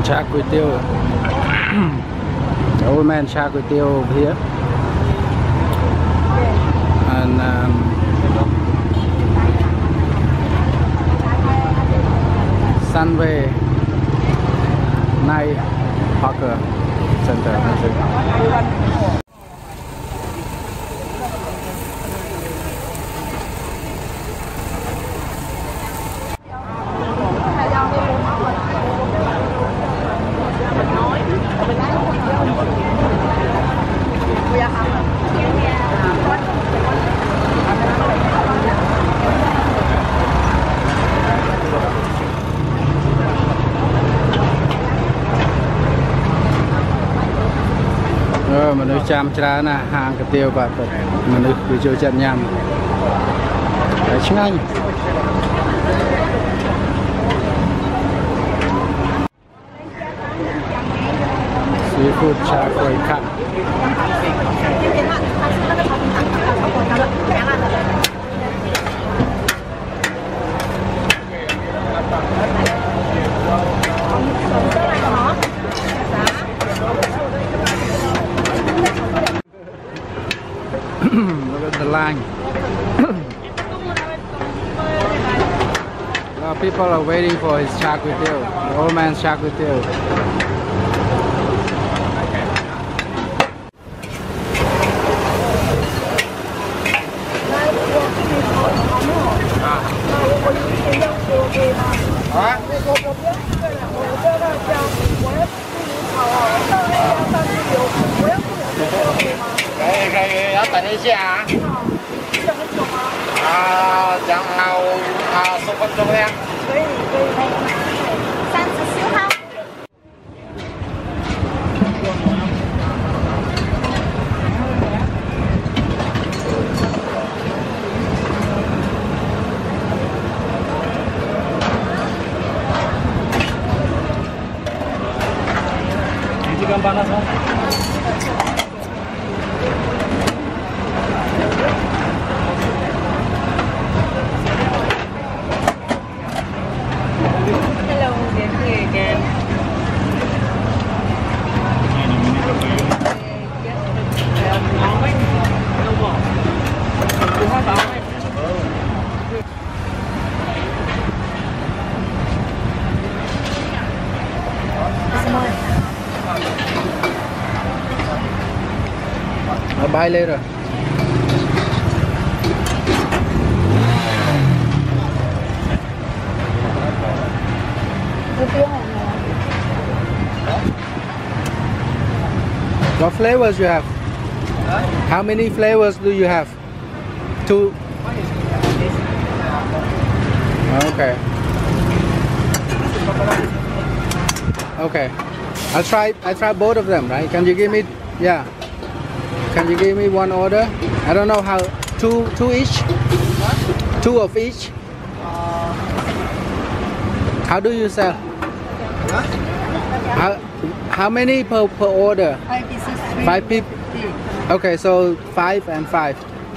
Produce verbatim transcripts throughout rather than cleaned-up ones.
Char Kaoy Teow. The old man Char Kaoy Teow over here. And um, Sunway Night Hawker Center. Mình nuôi chăm chả nè hàng cái tiêu và mình nuôi bị chơi chân nhầm đấy chứ anh Seafood Char Kaoy Teow. Look at the line. A lot of people are waiting for his Char Kaoy Teow, the old man's Char Kaoy Teow. Cái ở tại Malaysia à? À, chẳng nào à, số phân钟呀？ 三十四号。 Ikan panas kan? Hello, đến here again. I'll buy later. What flavors you have? Huh? How many flavors do you have? Two. Okay. Okay. I'll try. I try both of them. Right? Can you give me? Yeah. Can you give me one order? I don't know how. Two. Two each. Two of each. How do you sell? How, how many per, per order? Five pieces. Five people? Okay, so five and five.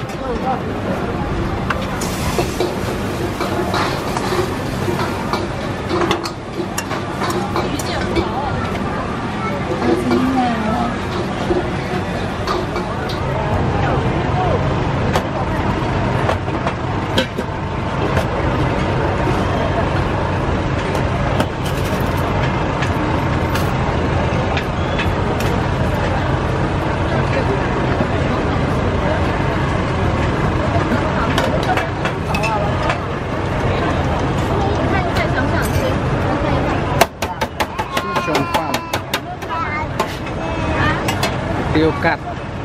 Tiêu cắt,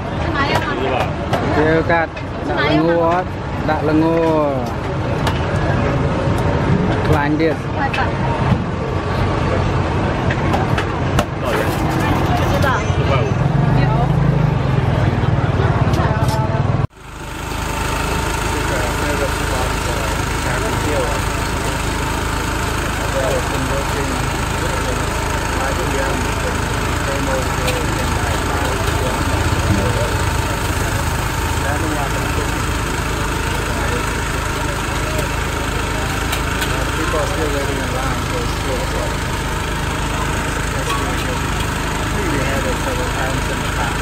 tiêu cắt, đã là ngô, đã là ngô, lạnh điện. think we had it several times in the past.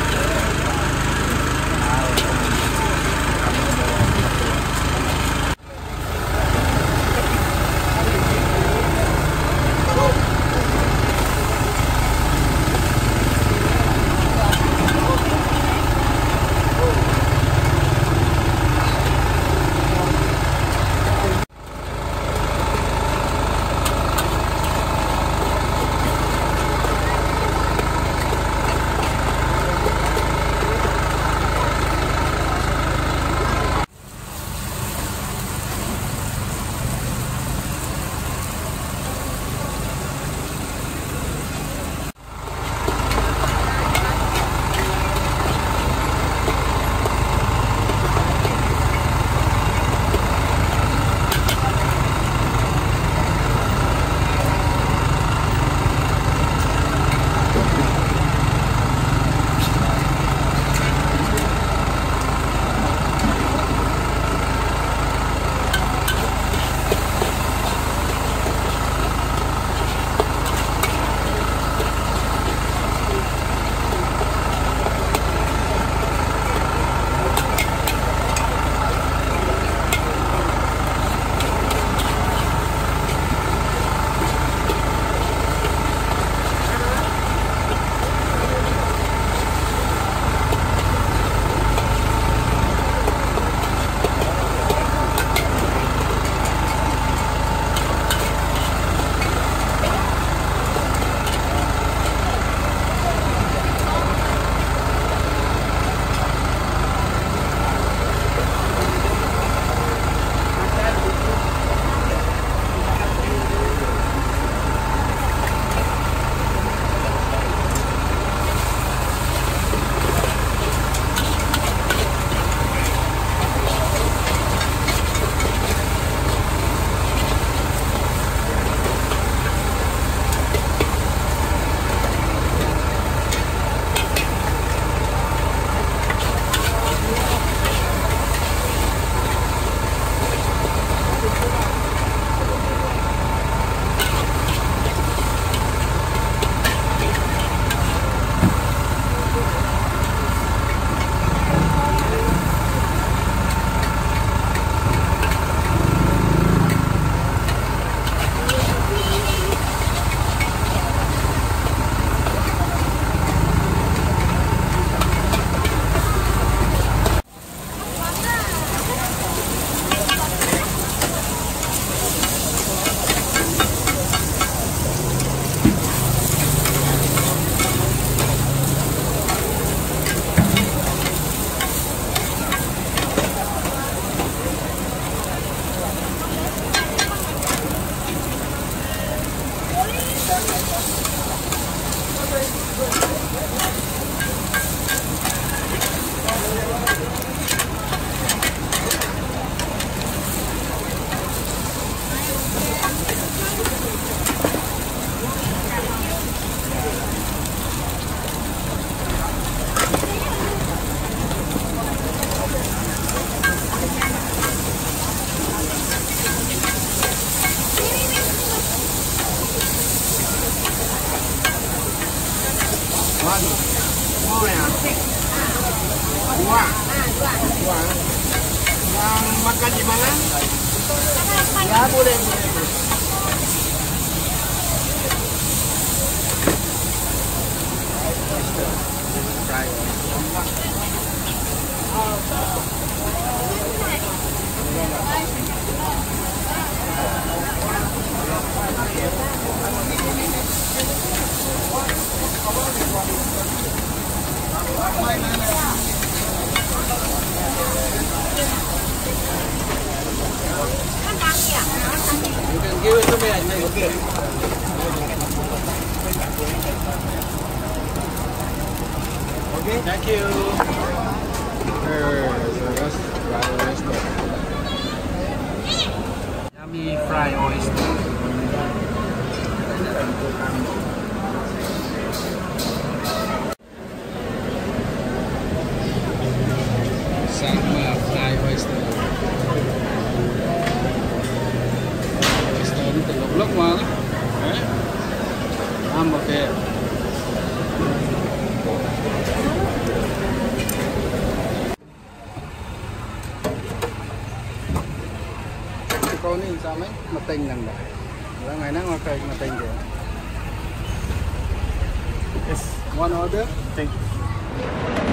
Mau ya? Dua. Dua. Yang makan di mana? Ya boleh, boleh, boleh. You can give it to me, I take it. Okay, thank you. Here, so let's try oyster. Yummy fried oyster. Sama fried oyster. Oyster ni telok-telok mal. Eh? Am okay. coming? Mating lang ba? Wala ngay nang okay mating ko. Yes. One order? Thank you.